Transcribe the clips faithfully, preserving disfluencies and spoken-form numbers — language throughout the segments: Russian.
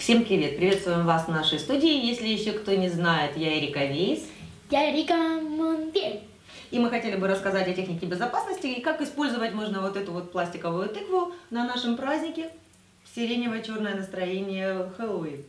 Всем привет! Приветствуем вас в нашей студии. Если еще кто не знает, я Эрика Вейс. Я Эрика Монтель. И мы хотели бы рассказать о технике безопасности и как использовать можно вот эту вот пластиковую тыкву на нашем празднике сиренево-черное настроение Хэллоуин.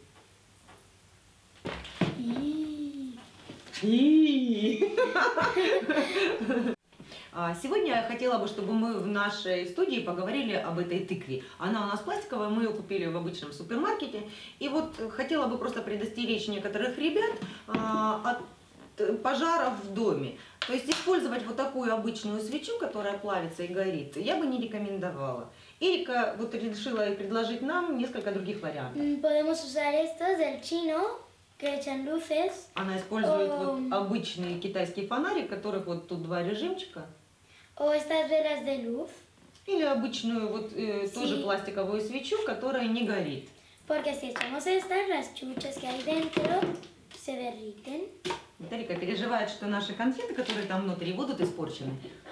Сегодня я хотела бы, чтобы мы в нашей студии поговорили об этой тыкве. Она у нас пластиковая, мы ее купили в обычном супермаркете. И вот хотела бы просто предостеречь некоторых ребят от пожаров в доме. То есть использовать вот такую обычную свечу, которая плавится и горит, я бы не рекомендовала. Эрика вот решила предложить нам несколько других вариантов. Podemos usar estos del chino, que echan luces. Она использует oh. вот обычный китайский фонарик, которых вот тут два режимчика. O estas velas de luz. Или обычную вот э, sí. тоже пластиковую свечу, которая не горит. Porque si echamos estas, las chuchas que hay dentro se derriten. Виталика переживает, что наши конфеты, которые там внутри, будут испорчены.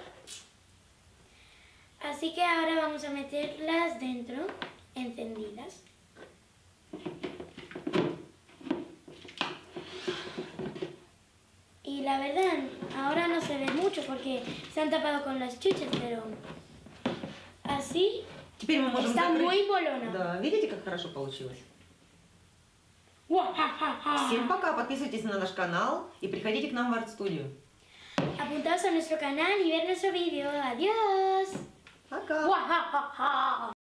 Así que ahora vamos a meterlas dentro, encendidas. Y la verdad, ahora no se ve mucho porque se han tapado con las chuchas, pero así Теперь мы можем está закрыть. muy bolona. Да, видите, как хорошо получилось? Всем пока, подписывайтесь на наш канал и приходите к нам в арт-студию. Apuntaos a nuestro canal y ver nuestro vídeo. Adiós. Пока.